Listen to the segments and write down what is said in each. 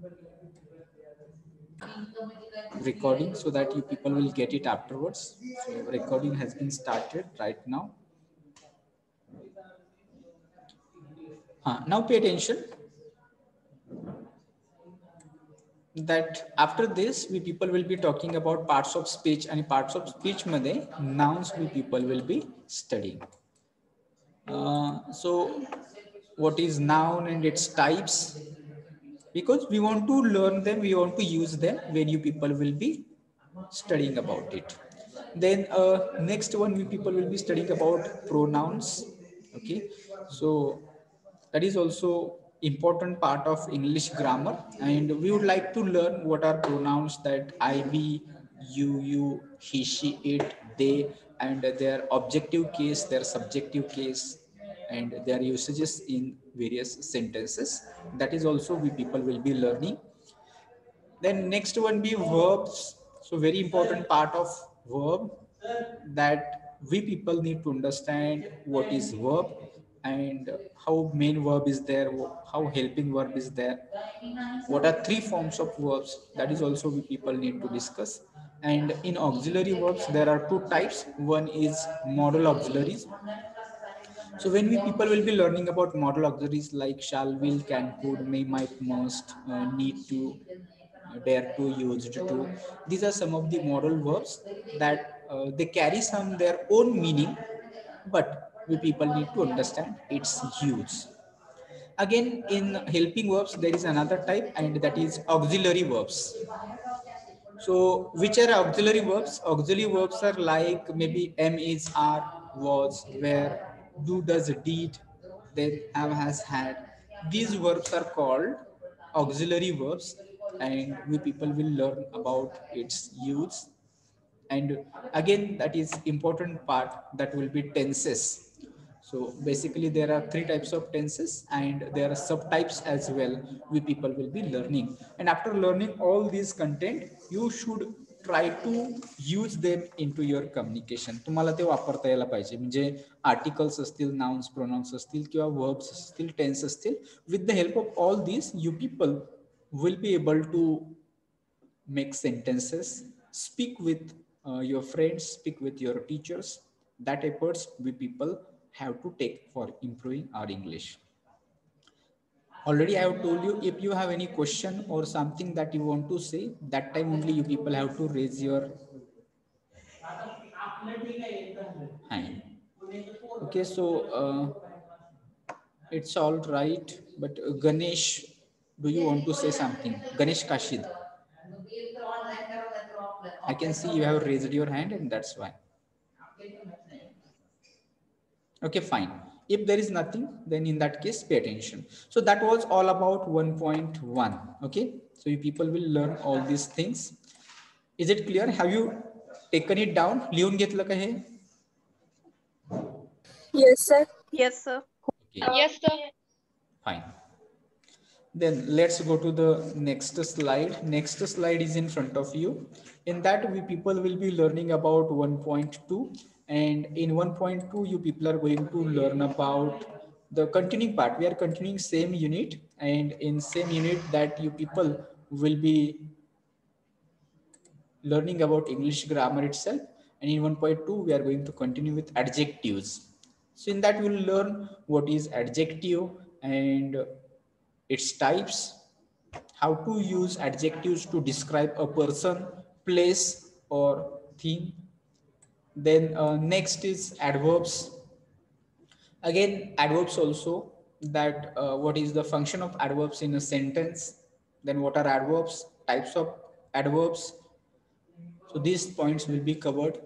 recording so that you people will get it afterwards. So recording has been started right now. Now pay attention that after this we people will be talking about parts of speech, and parts of speech made nouns we people will be studying. So what is noun and its types, because we want to learn them, we want to use them when you people will be studying about it. Then next one we people will be studying about pronouns. Okay, so that is also important part of English grammar, and we would like to learn what are pronouns, that I, we, you, he, she, it, they, and their objective case, their subjective case, and their usages in various sentences. That is also we people will be learning. Then next one be verbs. So very important part of verb, that we people need to understand what is verb and how main verb is there, how helping verb is there, what are three forms of verbs, that is also we people need to discuss. And in auxiliary verbs there are two types. One is modal auxiliaries. So when we people will be learning about modal auxiliaries like shall, will, can, could, may, might, must, need to, dare to, used to. These are some of the modal verbs that they carry some their own meaning, but we people need to understand its use. Again, in helping verbs, there is another type, and that is auxiliary verbs. So which are auxiliary verbs? Auxiliary verbs are like maybe am, is, are, was, were, do, does, did, then have, has, had. These verbs are called auxiliary verbs, and we people will learn about its use. And again, that is important part, that will be tenses. So basically there are three types of tenses, and there are subtypes as well we people will be learning. And after learning all these content, you should try to use them into your communication. तुम्हाला ते वापरता यायला पाहिजे, म्हणजे articles असतील, nouns, pronounce असतील, किंवा verbs असतील, टेन्स असतील. With the help of all these, you people will be able to make sentences, speak with your friends, speak with your teachers. That efforts we people have to take for improving our English. Already I have told you, if you have any question or something that you want to say, that time only you people have to raise your hand. Okay, so it's all right, but Ganesh, do you want to say something? Ganesh Kashid. I can see you have raised your hand, and that's why. Okay, fine. If there is nothing, then in that case, pay attention. So that was all about 1.1. Okay, so you people will learn all these things. Is it clear? Have you taken it down? लिहून घेतलं का हे? Yes, sir. Yes, sir. Okay. Yes, sir. Fine. Then let's go to the next slide. Next slide is in front of you. In that, we people will be learning about 1.2, and in 1.2 you people are going to learn about the continuing part. We are continuing same unit, and in same unit that you people will be learning about English grammar itself. And in 1.2 we are going to continue with adjectives. So in that we will learn what is adjective and its types, how to use adjectives to describe a person, place, or thing. Then next is adverbs. Again, adverbs also, that what is the function of adverbs in a sentence, then what are adverbs, types of adverbs. So these points will be covered.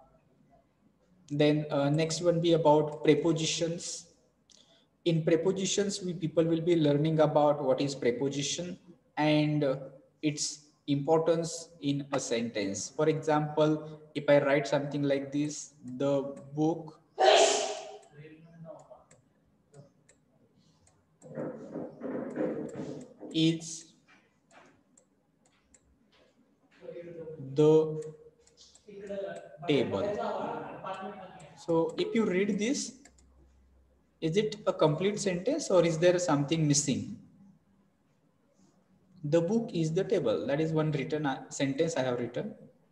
Then next one be about prepositions. In prepositions, we people will be learning about what is preposition and its importance in a sentence. For example, if I write something like this, the book is the table. So if you read this, is it a complete sentence or is there something missing? The book is the table. That is one written sentence I have written.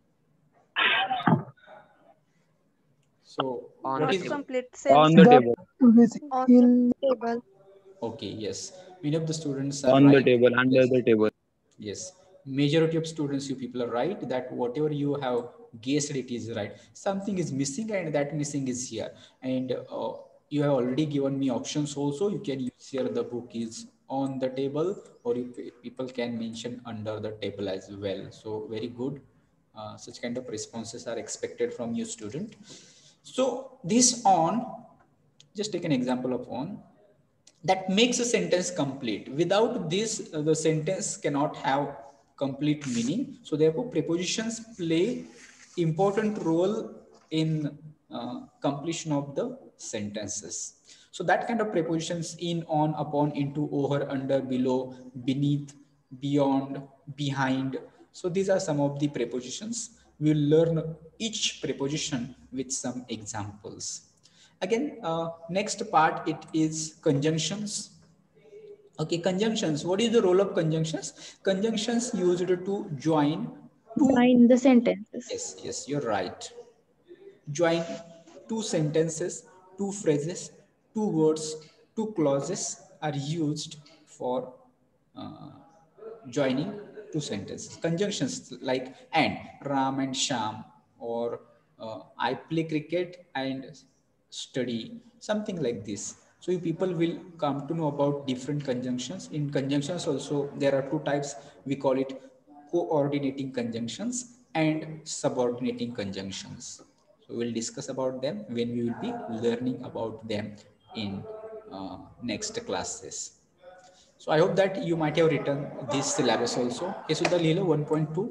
So On what the is table. Complete On sentence. the That table. is On the in table. okay? Yes, many of the students are On the right. table. Under Yes. the table. Yes, majority of students, you people are right that whatever you have guessed it is right. Something is missing and that missing is here. And you have already given me options also. You can use here the book is on the table, or you people can mention under the table as well. So very good. Such kind of responses are expected from you student. So this on, just take an example of on, that makes a sentence complete. Without this, the sentence cannot have complete meaning. So therefore, prepositions play important role in completion of the sentences. So that kind of prepositions in, on, upon, into, over, under, below, beneath, beyond, behind. So these are some of the prepositions. We will learn each preposition with some examples. Again, next part, it is conjunctions. Okay, conjunctions. What is the role of conjunctions? Conjunctions used to join two. Join the sentences. Yes, you're right. Join two sentences, two phrases, two words, two clauses are used for uh, joining two sentences. Conjunctions like and, Ram and Sham, or I play cricket and study, something like this. So you people will come to know about different conjunctions. In conjunctions also, there are two types. We call it coordinating conjunctions and subordinating conjunctions. So we'll discuss about them when we will be learning about them in next classes. So I hope that you might have written this syllabus also. Is it the Lilo 1.2?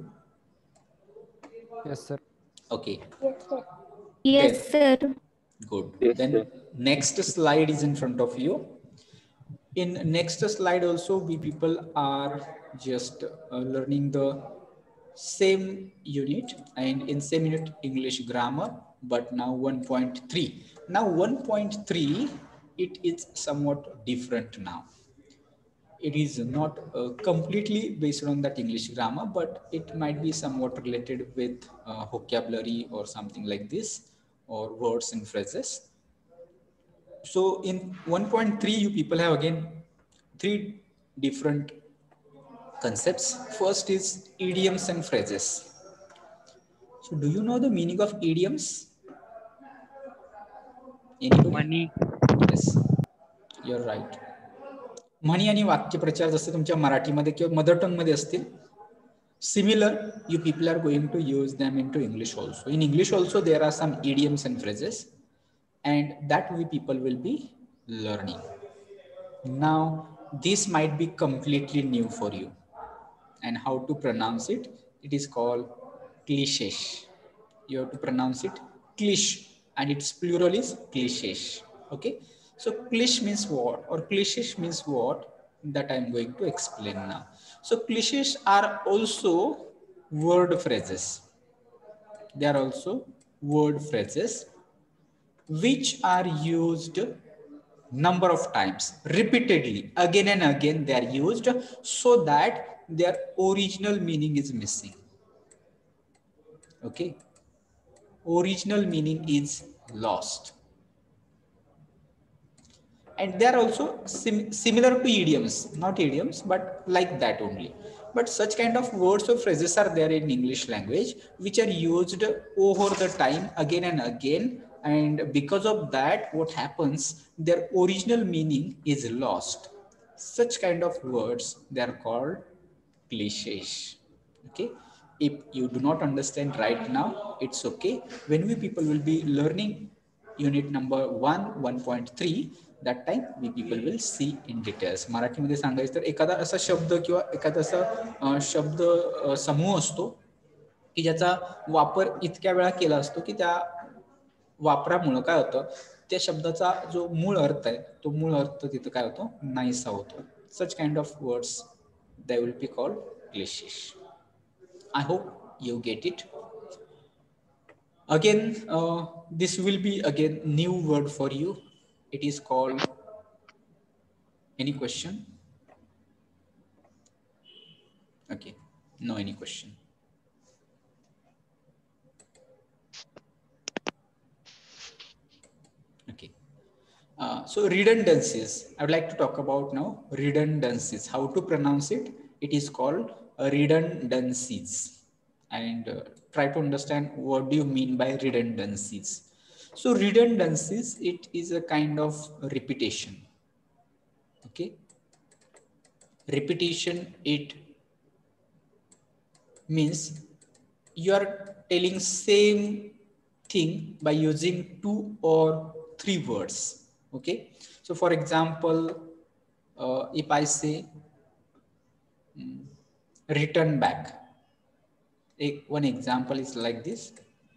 Yes, sir. Okay, then Yes, sir. good. Yes, Then sir. next slide is in front of you. In next slide also, we people are just learning the same unit, and in same unit English grammar, but now 1.3. Now 1.3, it is somewhat different now. It is not completely based on that English grammar, but it might be somewhat related with vocabulary or something like this, or words and phrases. So in 1.3, you people have again three different concepts. First is idioms and phrases. So do you know the meaning of idioms? Anybody? Money. Yes, you're right. म्हणी आणि वाक्यप्रचार जसे तुमच्या मराठीमध्ये किंवा mother tongue मध्ये असतील, similar, you people are going to use them into English also. In English also, there are some idioms and phrases, and that we people will be learning. Now, this might be completely new for you. And how to pronounce it? It is called cliches. You have to pronounce it cliché, and its plural is cliches. Okay, so cliché means what, or cliches means what, that I'm going to explain now. So cliches are also word phrases. They are also word phrases which are used number of times repeatedly, again and again they are used, so that their original meaning is missing. Okay, original meaning is lost. And they are also similar to idioms, not idioms, but like that only. But such kind of words or phrases are there in English language which are used over the time again and again, and because of that what happens, their original meaning is lost. Such kind of words, they are called cliches. Okay, if you do not understand right now, it's okay. When we people will be learning unit number 1.3, that time we people will see in details. मराठीमध्ये सांगायचं तर एखादा असा शब्द किंवा एखादा असा शब्द समूह असतो की ज्याचा वापर इतक्या वेळा केला असतो की त्या वापरामुळे काय होतं, त्या शब्दाचा जो मूळ अर्थ आहे तो मूळ अर्थ तिथं काय होतो, नाहीसा होतो. Such kind of words, they will be called cliches. I hope you get it. Again, this will be again new word for you. It is called, any question? No, any question? Okay. So redundancies, I would like to talk about now redundancies. How to pronounce it? It is called redundancies. And try to understand what do you mean by redundancies. So redundancies, it is a kind of repetition. Okay. Repetition, it means you are telling same thing by using 2 or 3 words. Okay. So for example, if I say return back, one example is like this: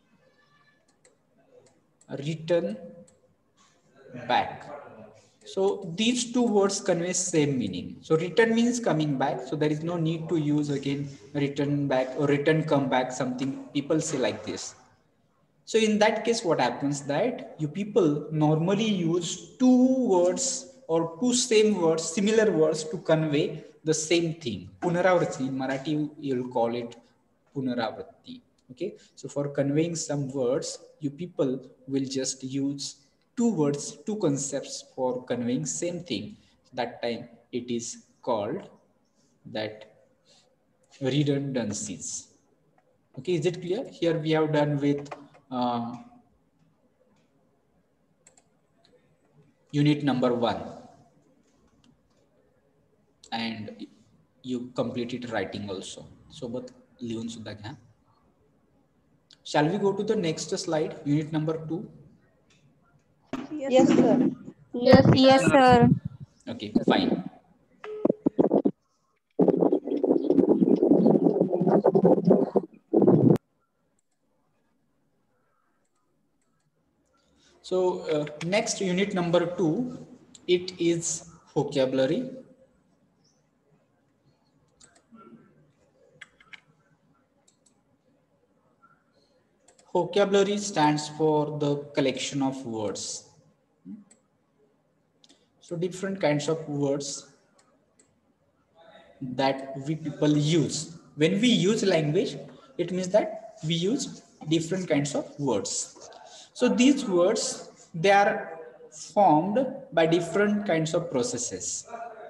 return back. So these two words convey same meaning. So return means coming back. So there is no need to use again return back or return come back, something people say like this. So in that case, what happens that you people normally use two words or two same words, similar words to convey the same thing. Punaravritti, in Marathi, you'll call it punaravritti. Okay. So for conveying some words, you people will just use two words, two concepts for conveying same thing. That time it is called that redundancies. Okay, is it clear? Here we have done with unit number 1, and you completed writing also. So but लिहून सुद्धा घ्या. Shall we go to the next slide, unit number 2? Yes, sir. Yes, sir. Okay, fine. So next, unit number 2, it is vocabulary. Vocabulary stands for the collection of words. So different kinds of words that we people use. When we use language, it means that we use different kinds of words. So these words, they are formed by different kinds of processes.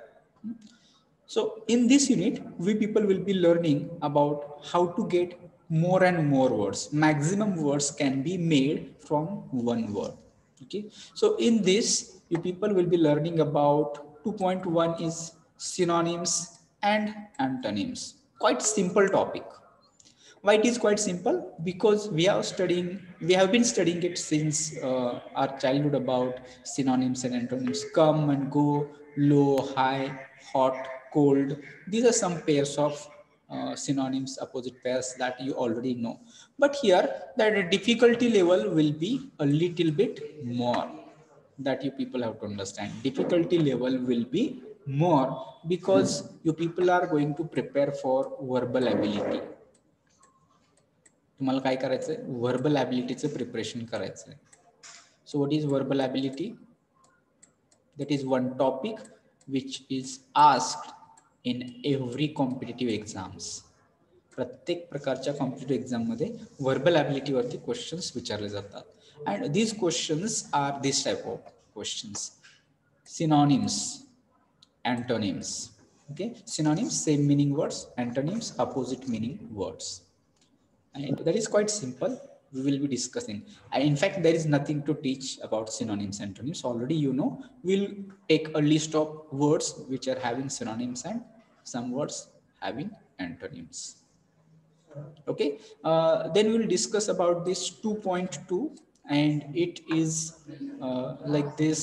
So in this unit, we people will be learning about how to get more and more words. Maximum words can be made from one word. Okay. So in this, you people will be learning about 2.1 is synonyms and antonyms. Quite simple topic. Why it is quite simple? Because we have been studying it since our childhood about synonyms and antonyms. Come and go, low, high, hot, cold. These are some pairs of synonyms, opposite pairs that you already know. But here, the difficulty level will be a little bit more. That you people have to understand. Difficulty level will be more because you people are going to prepare for verbal ability. तुम्हाला काय करायचंय? Verbal ॲबिलिटीचं preparation करायचंय. So what is verbal ability? That is one topic which is asked in every competitive exams. प्रत्येक प्रकारच्या competitive exam मध्ये verbal ability वरती questions विचारले जातात. And these questions are this type of questions: synonyms, antonyms. Okay, synonyms, same meaning words; antonyms, opposite meaning words. And that is quite simple. We will be discussing. In fact, there is nothing to teach about synonyms and antonyms. Already you know. We'll take a list of words which are having synonyms and some words having antonyms. Okay. Then we'll discuss about this 2.2, and it is like this: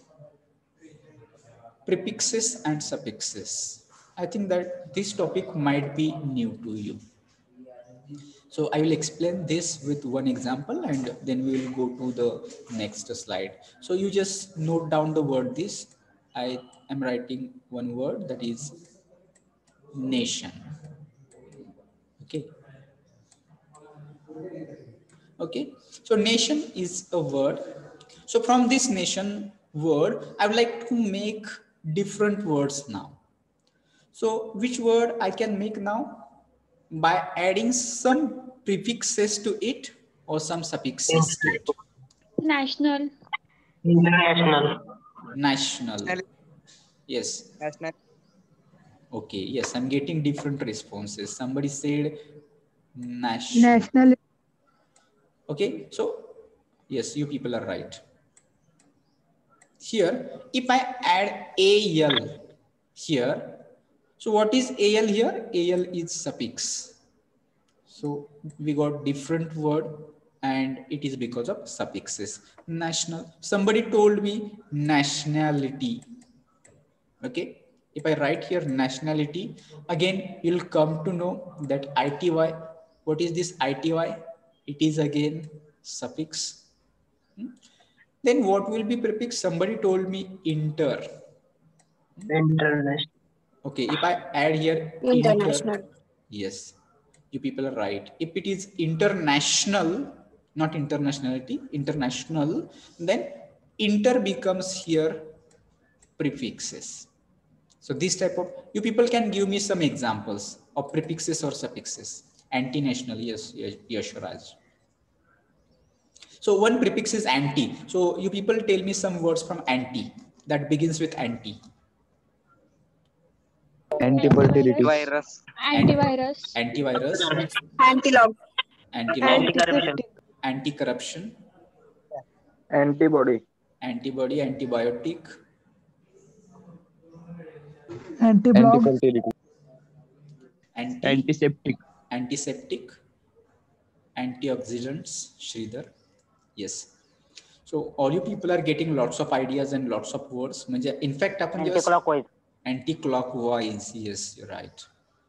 prefixes and suffixes. I think that this topic might be new to you. So I will explain this with one example, and then we will go to the next slide. So you just note down the word this. I am writing one word, that is nation. Okay. Okay. So nation is a word. So from this nation word, I would like to make different words now. So which word I can make now? by adding some prefixes to it or some suffixes to it? National. International. National. Yes. National. Okay. Yes, I'm getting different responses. Somebody said national. National. Okay. So yes, you people are right. Here, if I add AL here, so what is AL here? AL is suffix. So we got different word and it is because of suffixes. National. Somebody told me nationality. Okay. If I write here nationality, again, you'll come to know that ITY. What is this ITY? It is again suffix. Then what will be prefix? Somebody told me inter. International. Okay, if I add here International. inter, yes, you people are right. If it is international, not internationality, international, then inter becomes here prefixes. So this type of, you people can give me some examples of prefixes or suffixes. Anti-national, yes, yes, Raj. So one prefix is anti. So you people tell me some words from anti that begins with anti. Anti-fertility. Virus. Antivirus. Antivirus, Anti-log. anti-log, Anti-corruption. anti-corruption, Antibody. antibody, antibiotic, Anti-blog. Anti-fertility. Antiseptic. antiseptic, antioxidants, Sridhar. Yes. So all you people are getting lots of ideas and lots of words. In fact, Anti-clockwise. Anti-clockwise. Yes, you're right.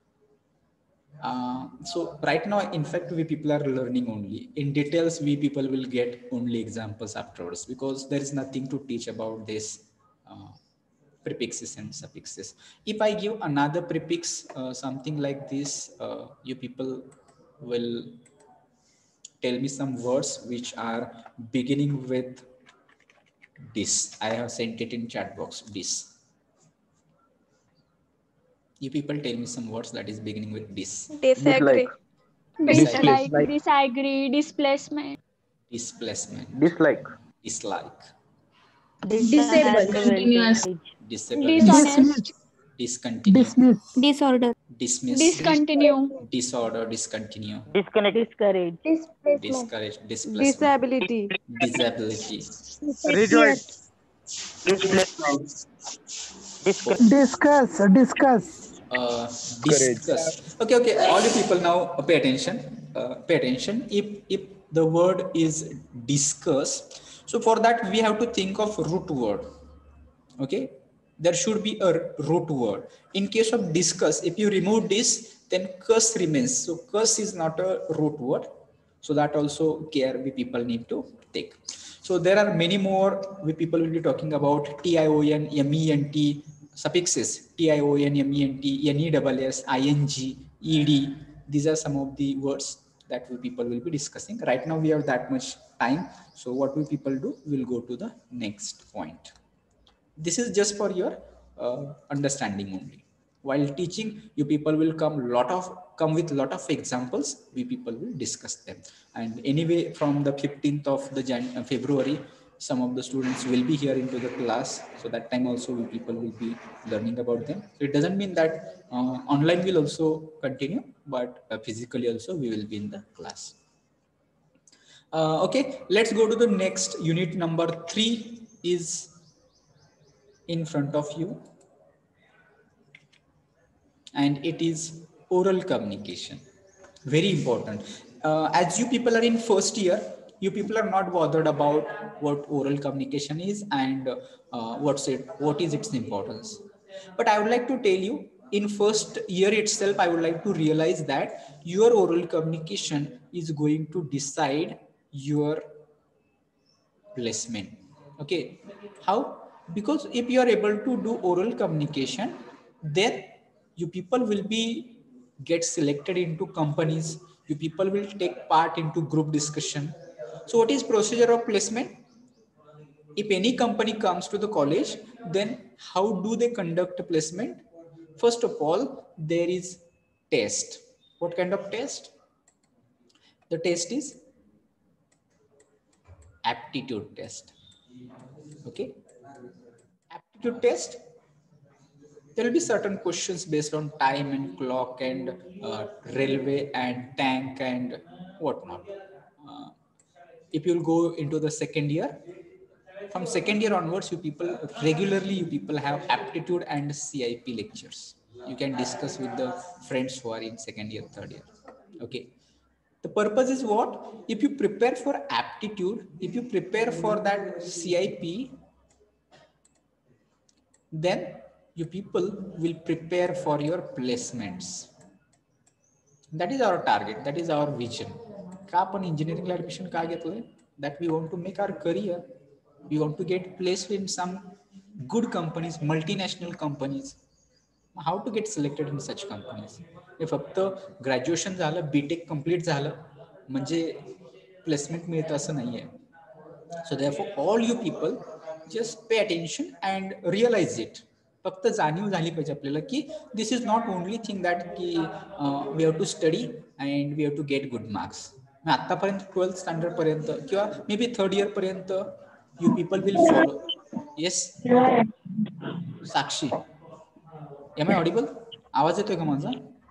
So right now, in fact, we people are learning only. In details, we people will get only examples afterwards because there is nothing to teach about this prefixes and suffixes. If I give another prefix, something like this, you people will tell me some words which are beginning with this. I have sent it in chat box, this. You people tell me some words that is beginning with this. Disagree. Dislike, disagree, displacement. Displacement. Dislike. Dislike. Disable. Continuous. Disable. Dishonest. Discontinue. Dismiss. Disorder. Dismiss. Discontinue. Disorder. Discontinue. Disconnect. Discourage. Discourage. Displacement. Disability. Disability. Rejoice. Displacement. Discuss. Discuss. Okay. All you people now pay attention. If the word is discuss, so for that we have to think of root word. Okay, there should be a root word. In case of discuss, if you remove this, then curse remains. So curse is not a root word. So that also care we people need to take. So there are many more we people will be talking about TION, MENT, suffixes, TION, MENT, NESS, ING, ED. These are some of the words that we people will be discussing. Right now we have that much time. So what we people do, we'll go to the next point. This is just for your understanding only. While teaching, you people will come with lot of examples. We people will discuss them. And anyway, from the 15th of the February, some of the students will be here into the class. So that time also we people will be learning about them. So it doesn't mean that online will also continue, but physically also we will be in the class. Okay, let's go to the next unit. Number 3 is in front of you, and it is oral communication. Very important. As you people are in first year, you people are not bothered about what oral communication is and what is its importance. But I would like to tell you, in first year itself, I would like to realize that your oral communication is going to decide your placement. Okay, how? Because if you are able to do oral communication, then you people will be get selected into companies. You people will take part into group discussion. So what is procedure of placement? If any company comes to the college, then how do they conduct placement? First of all, there is test. What kind of test? The test is aptitude test. Okay. Aptitude test, there will be certain questions based on time and clock and railway and tank and whatnot. If you'll go into the second year, from second year onwards, you people have aptitude and CIP lectures. You can discuss with the friends who are in second year, third year. Okay. The purpose is what? If you prepare for aptitude, if you prepare for that CIP, then you people will prepare for your placements. That is our target. That is our vision. का आपण engineering admission का घेतोय? That we want to make our career. We want to get placed in some good companies, multinational companies. How to get selected in such companies? हे फक्त graduation झालं, BTech complete झालं म्हणजे placement मिळतं असं नाहीये. So therefore all you people just pay attention and realize it. फक्त जाणीव झाली पाहिजे आपल्याला की this is not only thing that की we have to study and we have to get good marks. आतापर्यंत 12th स्टँडर्ड पर्यंत किंवा मे बी थर्ड इयर पर्यंत you people will follow. Yes, Sakshi, am I audible? आवाज येतोय का माझा?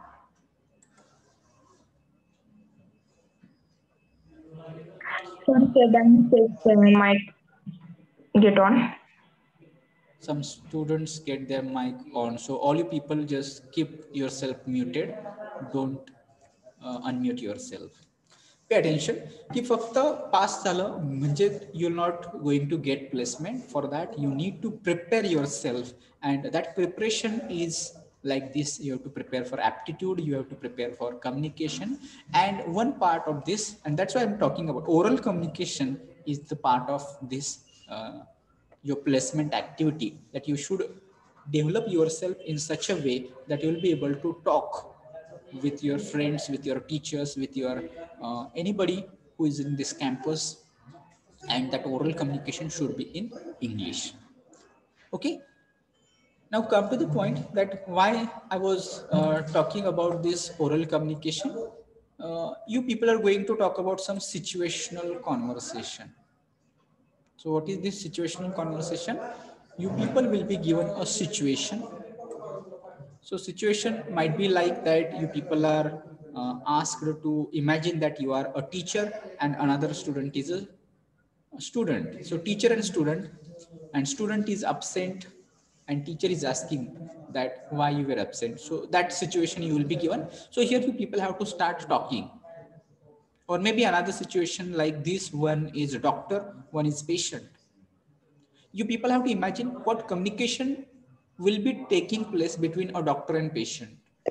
Might get on. Some students get their mic on, so all you people just keep yourself muted. Don't unmute yourself. Pay attention की फक्त पास झालं म्हणजे you're not going to get placement. For that you need to prepare yourself, and that preparation is like this. You have to prepare for aptitude, you have to prepare for communication, and one part of this, and that's why I'm talking about oral communication, is the part of this your placement activity, that you should develop yourself in such a way that you will be able to talk with your friends, with your teachers, with your anybody who is in this campus, and that oral communication should be in English. Okay. Now come to the point that why I was talking about this oral communication. You people are going to talk about some situational conversation. So what is this situational conversation? You people will be given a situation. So situation might be like that you people are asked to imagine that you are a teacher and another student is a student. So teacher and student is absent and teacher is asking that why you were absent. So that situation you will be given. So here you people have to start talking. Or maybe another situation like this, one is a doctor, one is patient. You people have to imagine what communication will be taking place between a doctor and patient.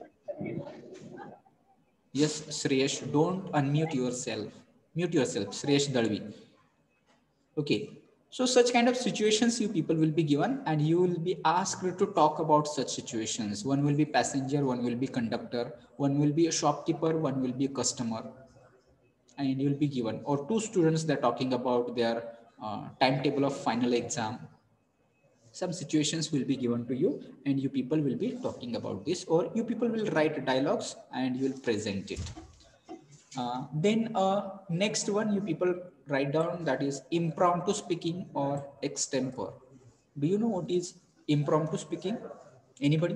Yes, Shreyash, don't unmute yourself. Mute yourself, Shreyash Dalvi. Okay, so such kind of situations you people will be given, and you will be asked to talk about such situations. One will be passenger, one will be conductor, one will be a shopkeeper, one will be a customer, and you will be given. Or two students, they're talking about their timetable of final exam. Some situations will be given to you and you people will be talking about this, or you people will write dialogues and you will present it. Then next one you people write down, that is impromptu speaking or extempore. Do you know what is impromptu speaking? Anybody?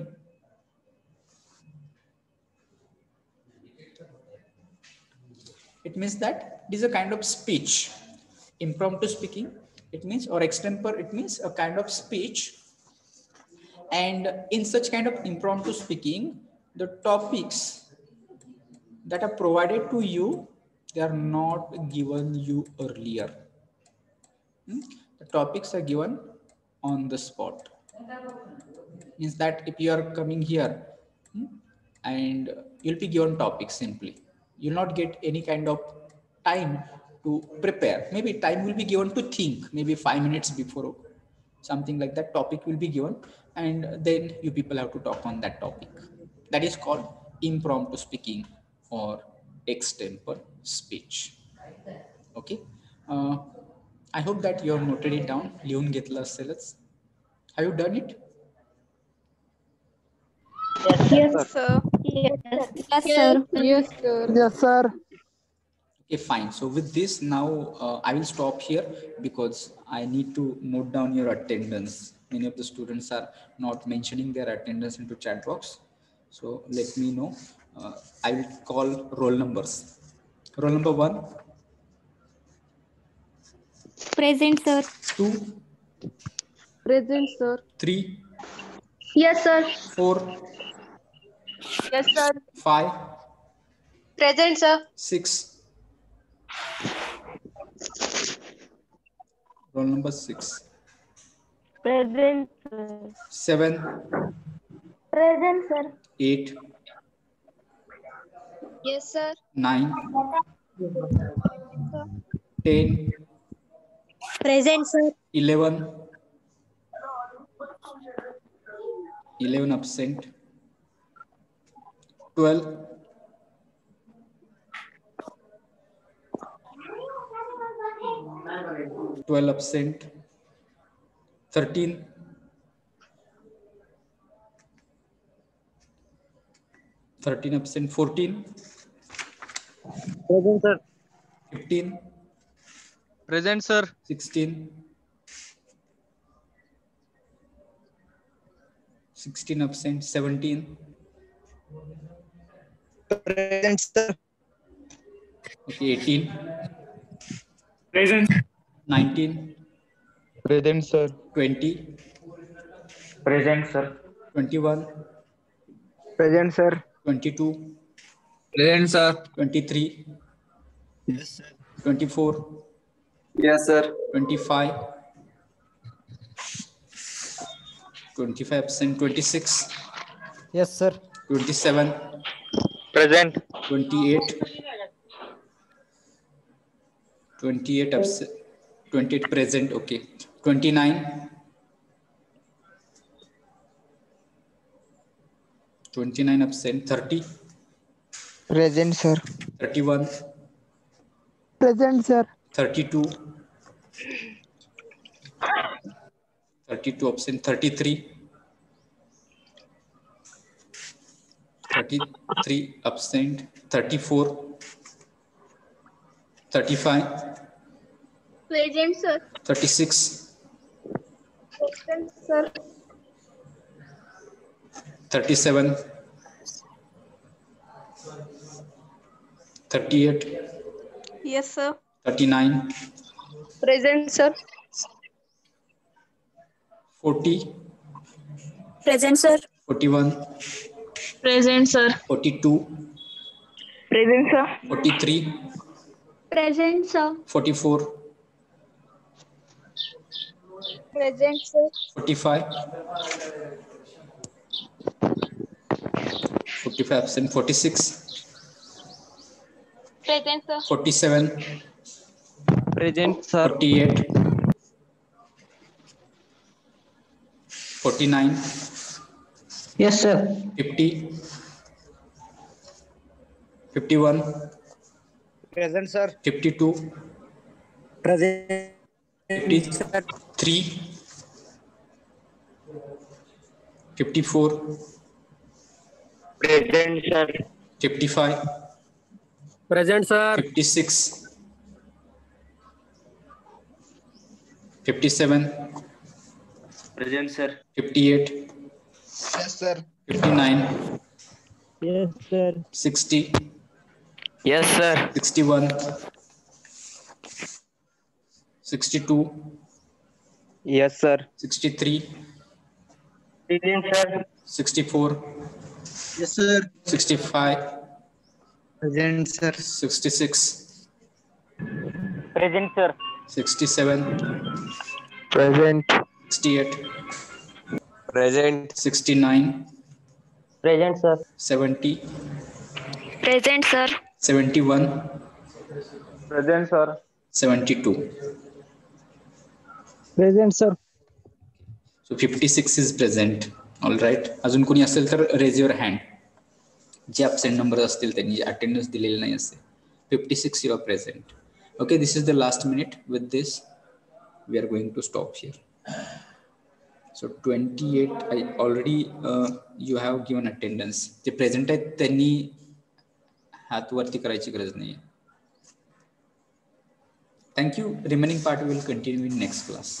It means that it is a kind of speech. Impromptu speaking, it means, or extempore, it means a kind of speech. And in such kind of impromptu speaking, the topics that are provided to you, they are not given you earlier. The topics are given on the spot. Means that if you are coming here and you'll be given topics simply, you'll not get any kind of time to prepare. Maybe time will be given to think, maybe 5 minutes before, something like that. Topic will be given and then you people have to talk on that topic. That is called impromptu speaking or extempore speech. Okay. I hope that you have noted it down. लिहून घेतलं असेलच. Have you done it? Yes, sir. Yes, sir. Yes, sir. Yes, sir. Okay, fine. So with this now, I will stop here because I need to note down your attendance. Many of the students are not mentioning their attendance into chat box. So let me know. I will call roll numbers. Roll number 1, Present, sir. 2, Present, sir. 3, Yes, sir. 4, Yes, sir. 5, Present, sir. 6. Roll number 6, Present, sir. 7, Present, sir. 8, Yes, sir. 9, 10, Present, sir. 11, 11 absent, 12, 12 absent, 13, 13 absent, 14, Present, sir. 15, Present, sir. 16, 16 absent, 17, Present, sir. okay, 18, Present. 19, Present, sir. 20, Present, sir. 21, Present, sir. 22, Present, sir. 23, Yes, sir. 24, Yes, sir. 25, 25 absent, 26, Yes, sir. 27, Present. 28, 28 absent, 28 present, okay, 29, 29 absent, 30, Present, sir. 31, Present, sir. 32, 32 absent, 33, 33 absent, 34, 35, Present, sir. 36, Present, sir. 37, 38, Yes, sir. 39, Present, sir. 40, Present, sir. 41, Present, sir. 42, Present, sir. 43, Present, sir. 44, Present, sir. 45, 45 absent, 46, Present, sir. 47, Present, sir. 48, 49, Yes, sir. 50, 51, Present, sir. 52, Present, 53, 54, Present, sir. 55, Present, sir. 56, 57, Present, sir. 58, Yes, sir. 59, Yes, sir. 60, Yes, sir. 61, 62, Yes, sir. 63, Present, sir. 64, Yes, sir. 65, Present, sir. 66, Present, sir. 67, Present. 68, Present. 69, Present, sir. 70, Present, sir. 71, Present, sir. 72. Present, sir. So 56 is present. All right. अजून कोणी असेल तर raise your hand. जे absent number असतील त्यांनी attendance दिलेलं नाही असेल. 56 you are present. Okay, this is the last minute. With this we are going to stop here. So 28, I already you have given attendance. जे present आहेत त्यांनी हात वरती करायची गरज नाही. Thank you. Remaining part we will continue in next class.